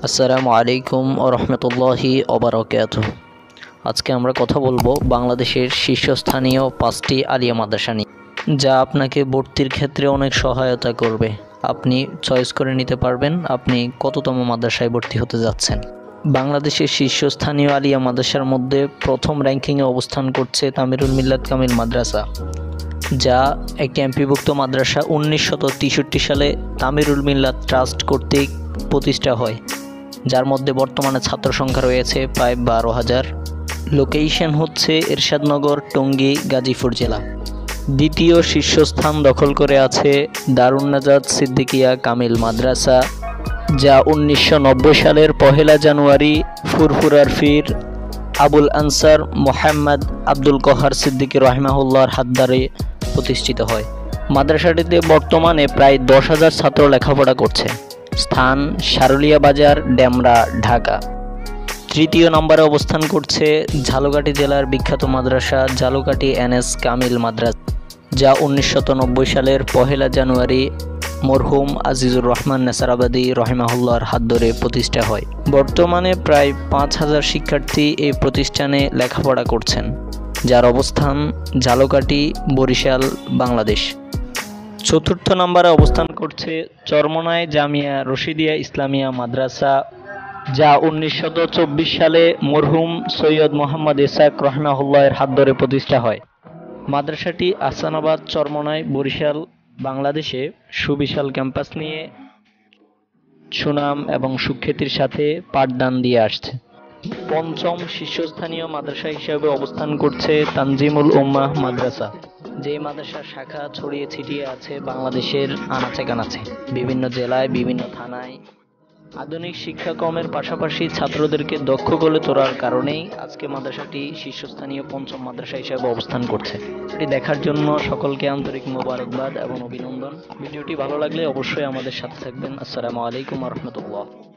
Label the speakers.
Speaker 1: আসসালামু আলাইকুম ও রহমতুল্লাহি ওবারাকাতুহু। আজকে আমরা কথা বলবো বাংলাদেশের শীর্ষস্থানীয় 5টি আলিয়া মাদ্রাসা নিয়ে, যা আপনাকে ভর্তির ক্ষেত্রে অনেক সহায়তা করবে। আপনি চয়েস করে নিতে পারবেন আপনি কততম মাদ্রাসায় ভর্তি হতে যাচ্ছেন। বাংলাদেশের শীর্ষস্থানীয় আলিয়া মাদ্রাসার মধ্যে প্রথম র্যাঙ্কিংয়ে অবস্থান করছে তামিরুল মিল্লাত কামিল মাদ্রাসা, যা একটি এমপিভুক্ত মাদ্রাসা। 1963 সালে তামিরুল মিল্লাত ট্রাস্ট কর্তৃক প্রতিষ্ঠা হয়, যার মধ্যে বর্তমানে ছাত্র সংখ্যা রয়েছে প্রায় 12,000। লোকেশন হচ্ছে এরশাদনগর, টঙ্গী, গাজীপুর জেলা। দ্বিতীয় শীর্ষস্থান দখল করে আছে দারুন নাজাত সিদ্দিকিয়া কামিল মাদ্রাসা, যা 1990 সালের 1 জানুয়ারি ফুরফুরার পীর আবুল আনসার মোহাম্মদ আব্দুল কহার সিদ্দিকী রহিমাহুল্লাহর হাত ধরে প্রতিষ্ঠিত হয়। মাদ্রাসাটিতে বর্তমানে প্রায় 10,000 ছাত্র লেখাপড়া করছে। স্থান সারুলিয়া বাজার, ডেমরা, ঢাকা। তৃতীয় নম্বরে অবস্থান করছে ঝালকাঠি জেলার বিখ্যাত মাদ্রাসা ঝালকাঠি এনএস কামিল মাদ্রাসা, যা 1990 সালের 1 জানুয়ারি মরহুম আজিজুর রহমান নেসারাবাদী রহিমাহুল্লাহর হাত ধরে প্রতিষ্ঠা হয়। বর্তমানে প্রায় 5,000 শিক্ষার্থী এই প্রতিষ্ঠানে লেখাপড়া করছেন, যার অবস্থান ঝালকাঠি, বরিশাল, বাংলাদেশ। চতুর্থ নম্বরে অবস্থান করছে চরমোনাই জামিয়া রশিদিয়া ইসলামিয়া মাদ্রাসা, যা 1924 সালে মরহুম সৈয়দ মোহাম্মদ ইসহাক রহিমাহুল্লাহের হাত ধরে প্রতিষ্ঠা হয়। মাদ্রাসাটি আহসানাবাদ, চরমোনাই, বরিশাল, বাংলাদেশে সুবিশাল ক্যাম্পাস নিয়ে সুনাম এবং সুখ্যাতির সাথে পাঠদান দিয়ে আসছে। পঞ্চম শীর্ষস্থানীয় মাদ্রাসা হিসেবে অবস্থান করছে তানজিমুল উম্মাহ মাদ্রাসা, যে মাদ্রাসার শাখা ছড়িয়ে ছিটিয়ে আছে বাংলাদেশের আনাচে কানাচে, বিভিন্ন জেলায়, বিভিন্ন থানায়। আধুনিক শিক্ষাক্রমের পাশাপাশি ছাত্রদেরকে দক্ষ করে তোলার কারণেই আজকে মাদ্রাসাটি শীর্ষস্থানীয় পঞ্চম মাদ্রাসা হিসেবে অবস্থান করছে। এটি দেখার জন্য সকলকে আন্তরিক মোবারকবাদ এবং অভিনন্দন। ভিডিওটি ভালো লাগলে অবশ্যই আমাদের সাথে থাকবেন। আসসালামু আলাইকুম ওয়া রাহমাতুল্লাহ।